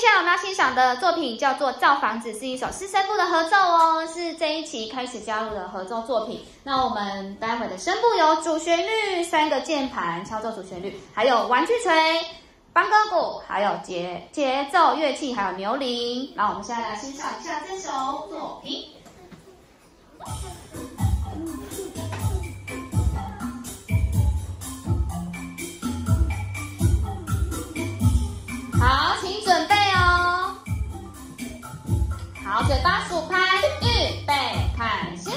来我们要欣赏的作品叫做《造房子》，是一首师生部的合奏哦，是这一期开始加入的合奏作品。那我们待会的声部有主旋律、3个键盘敲奏主旋律，还有玩具锤、邦哥鼓，还有节奏乐器，还有牛铃。那我们现在来欣赏一下这首作品。好，请准备哦。好，嘴巴数拍，预备，开始。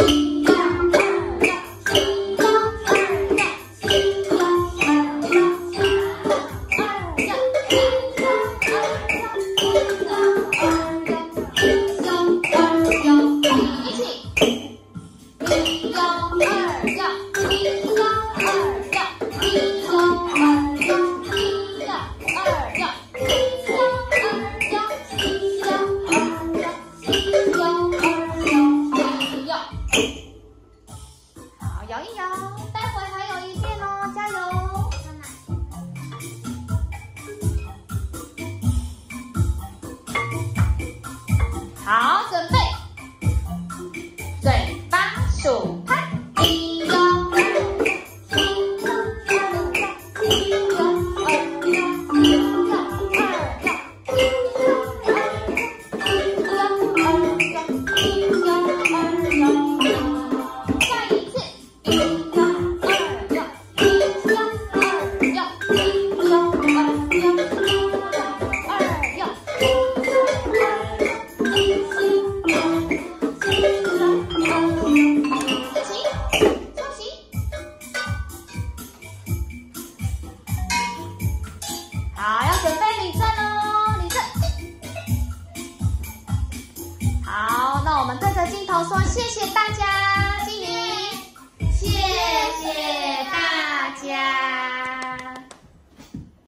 摇一摇，待会还有一遍哦，加油！好，准备，嘴巴数拍，一摇二摇，一摇二摇，一摇二摇，一摇二摇，一摇二摇。再一次。好，要准备立正哦，立正。好，那我们对着镜头说谢谢大家。